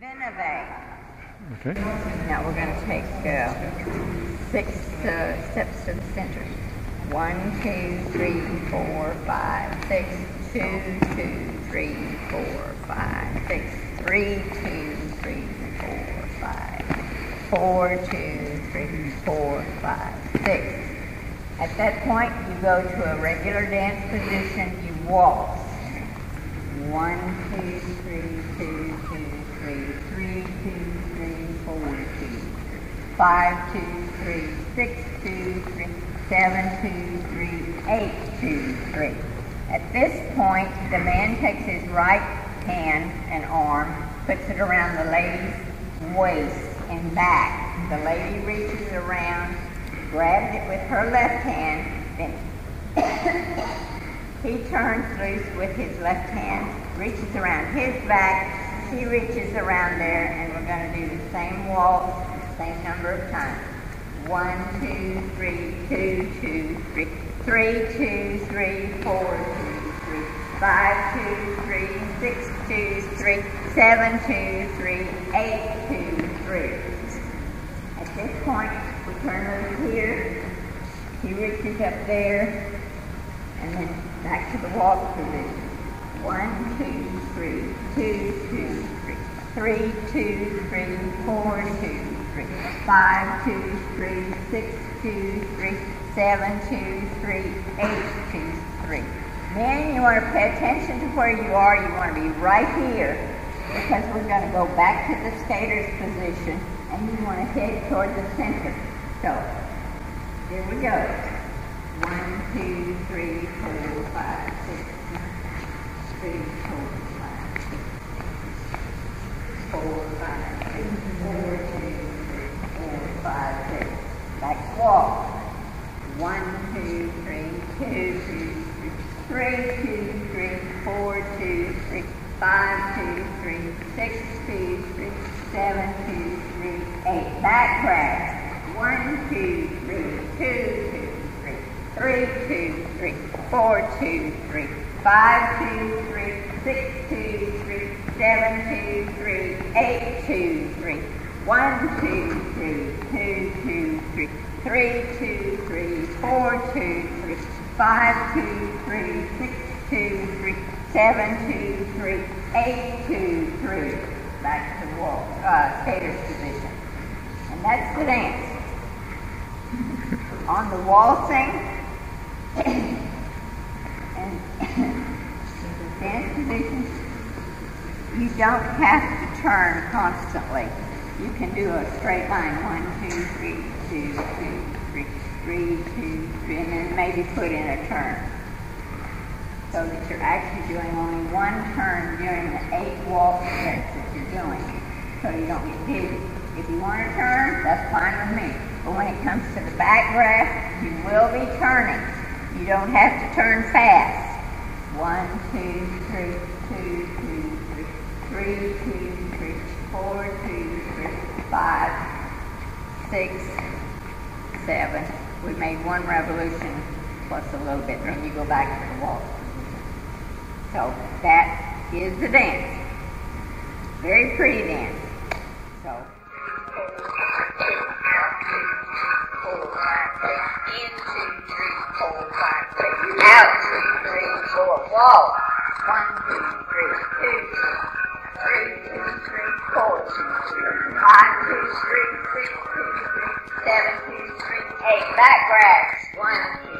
Veneve. Okay. Now we're going to take 6 steps to the center. 1, 2, 3, 4, 5, 6, 2, 2, 3, 4, 5, 6, 3, 2, 3, 4, 5, 4, 2, 3, 4, 5, 6. At that point, you go to a regular dance position, you waltz. 1, 2, 3, 2, 2, 3, 3, 2, 3, 4, 2, 5, 2, 3, 6, 2, 3, 7, 2, 3, 8, 2, 3. At this point, the man takes his right hand and arm, puts it around the lady's waist and back. The lady reaches around, grabs it with her left hand, then he turns loose with his left hand, reaches around his back, she reaches around there, and we're going to do the same waltz, same number of times. 1, 2, 3, 2, 2, 3, 3, 2, 3, 4, 2, 3, 5, 2, 3, 6, 2, 3, 7, 2, 3, 8, 2, 3. At this point, we turn loose here, he reaches up there, and then back to the walk position. 1, 2, 3, 2, 2, 3, 3, 2, 3, 4, 2, 3, 5, 2, 3, 6, 2, 3, 7, 2, 3, 8, 2, 3. Men, you want to pay attention to where you are. You want to be right here because we're going to go back to the skater's position and you want to head toward the center. So, here we go. 1, 2, 3, 4, 5, 6, 3, 4, 5, 6, 4, 5, 6, 4, 2, 4, 5, 6. Back walk. 1, 2, 3, 2, 2, 3, 2, 3, 4, 2, 3, 5, 2, 3, 6, 2, 3, 7, 2, 3, 8. Back crash. 1, 2, 3, 2, 2. 3, 2, 3, 4, 2, 3, 5, 2, 3, 6, 2, 3, 7, 2, 3, 8, 2, 3, 1, 2, 3, 2, 2, 3, 3, 2, 3, 4, 2, 3, 5, 2, 3, 6, 2, 3, 7, 2, 3, 8, 2, 3. Back to the wall, skater's position. And that's the dance. On the waltzing, and the dance position, you don't have to turn constantly. You can do a straight line, 1, 2, 3, 2, 2, 3, 3, 2, 3, and then maybe put in a turn. So that you're actually doing only one turn during the 8 waltz steps that you're doing, so you don't get dizzy. If you want to turn, that's fine with me. But when it comes to the back graph, you will be turning. You don't have to turn fast. 1, 2, 3, 2, 2, 3, 3, 2, 3, 4, 2, 3, 5, 6, 7. We made one revolution plus a little bit, then you go back to the waltz. So that is the dance. Very pretty dance. So. Out, 2, 3, 4, wall. 1, 2, 3, 2, 3, 2, 3, 4, 2, 3, 5, 2, 3, 6, 2, 3, 7, 2, 3, 8. Back grabs. 1,